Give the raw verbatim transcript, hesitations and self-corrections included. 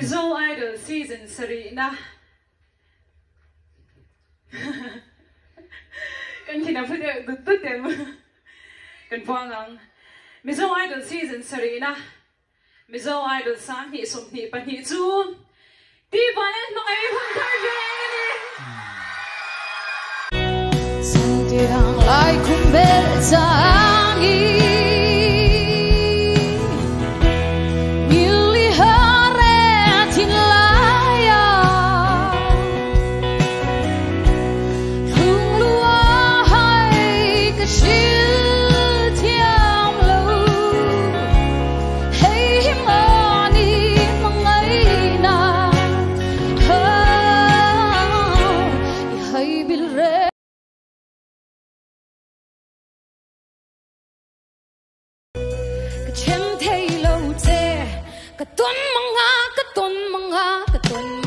Mizo Idol season Sarina. Kan kina put it good them. Kan puan Mizo Idol season Sarina. Mizo Idol sang hi som hi pan hi chu. Di Vanlalhmangaihi Hunthar ni. Sang lai kum bel sangi. Ka tuan mga, ka tuan mga, ka tuan